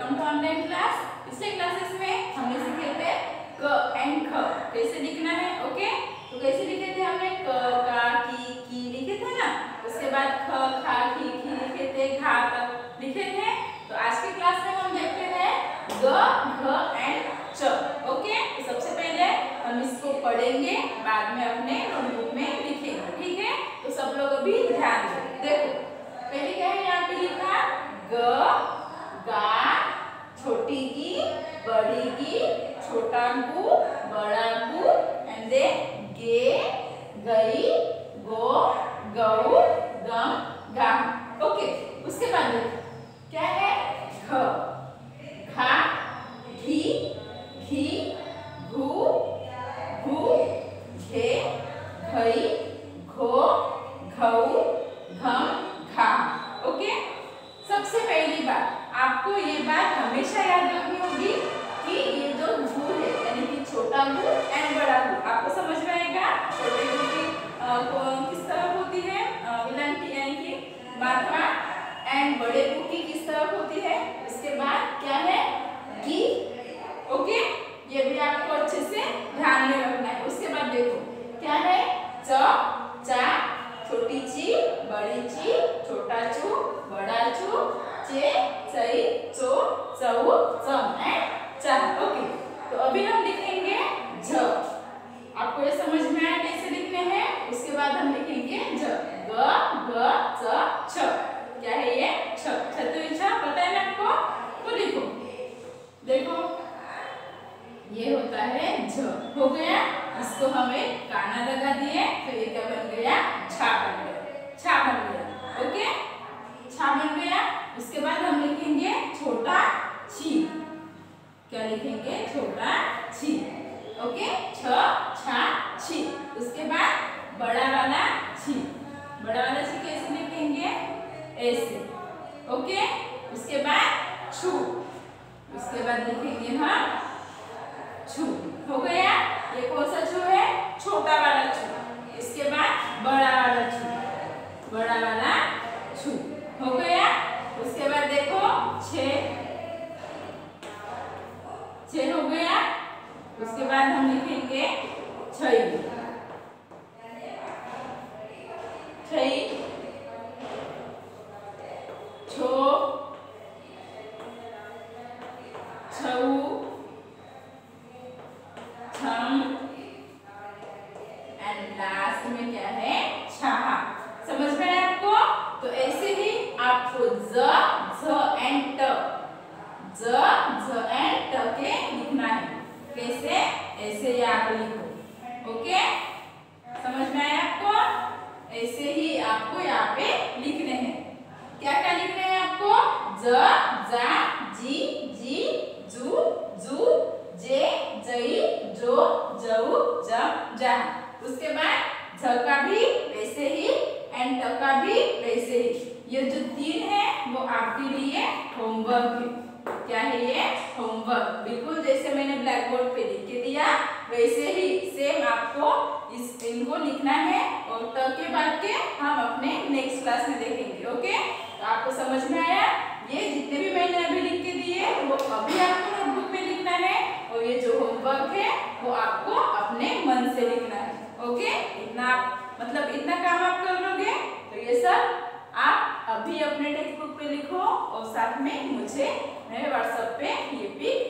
Welcome to online class. पिछले classes में हमने सीखे थे क एंड ख कैसे लिखना है। ओके, तो कैसे लिखे थे हमने? क का की लिखे थे ना, उसके बाद ख खा खी लिखे थे, घा तक लिखे थे। तो आज के क्लास में हम देखते हैं ग घ एंड च। ओके, तो सबसे पहले हम इसको पढ़ेंगे, बाद में अपने नोटबुक में लिखेंगे। ठीक है, तो सब लोग अभी ध्यान दें। देखो पहले क्या है, यहाँ पे लिखा ग गा, छोटी की बड़ी की, छोटा गु बड़ा गु, एंड देन गे गई गो गऊ गम गाम। ओके, उसके बाद क्या है? घ घा घी घी घू घू घे घई घो घऊ घम घाम। ओके, सबसे पहली बात आपको ये बात हमेशा याद रखनी होगी कि ये जो घू है यानी कि छोटा घू एंड बड़ा घू, आपको समझ में आएगा। छोटे घू की किस तरफ होती है? विलंटी यानी कि मात्रा, एंड बड़े घू की किस तरफ होती है? इसके बाद क्या है? गी। ओके, ये भी आपको अच्छे से ध्यान में रखना है। उसके बाद देखो क्या है? च चा, छोटी ची बड़ी ची, छोटा चू बड़ा चू, चे चई चो चऊ चम एंड चा। ओके, तो अभी हम लिखेंगे झ। आपको ये समझ में आया कैसे लिखने हैं? उसके बाद हम लिखेंगे झ। ग ग च छ। क्या है ये? छ। छत्रिछा पता है ना आपको? तो लिखो, देखो ये होता है झ। हो गया, इसको हमें काना लगा दिए तो ये क्या बन गया? छा बन गया। छा बन गया। ओके, छा बन गया। उसके बाद हम लिखेंगे छोटा छी। क्या लिखेंगे? छोटा छी। ओके, छ छा छी। उसके बाद बड़ा वाला छी। बड़ा वाला छी कैसे लिखेंगे? ऐसे। ओके, उसके बाद छू। उसके बाद लिखेंगे हम छू। हो गया, ये कौन सा छू है? छोटा वाला छू। इसके बाद बड़ा वाला छू। बड़ा वाला छू। हो गया। उसके बाद देखो छे। छे हो गया। उसके बाद हम लिखेंगे छई। छई छो छऊ छम, एंड लास्ट में क्या है? छहा। समझ में आया आपको? तो ऐसे ही आपको ज झ एंड ट, ज झ एंड ट के लिखना है। कैसे? ऐसे ही आप लिखो। ओके, समझ में आया आपको? ऐसे ही आपको यहाँ पे लिखने हैं। क्या क्या लिखने हैं आपको? ज जा जी जी जू जू जे जई जो जऊ जम जा। उसके बाद झ का भी वैसे ही एंड ट का भी वैसे ही। ये जो तीन है वो आपके लिए होमवर्क है। क्या है ये? होमवर्क। बिल्कुल जैसे मैंने ब्लैक बोर्ड पे लिख के दिया वैसे ही सेम आपको इनको लिखना है, और ट के बाद के हम अपने नेक्स्ट क्लास में देखेंगे। ओके, तो आपको समझ में आया? ये जितने भी मैंने अभी लिख के दिए वो अभी आपको नोटबुक में लिखना है, और ये जो होमवर्क है वो आपको अपने मन से लिखना है। ओके, इतना मतलब इतना काम आप कर लोगे तो ये सब आप अभी अपने टेक्स्ट बुक पे लिखो, और साथ में मुझे मेरे व्हाट्सएप पे ये पिक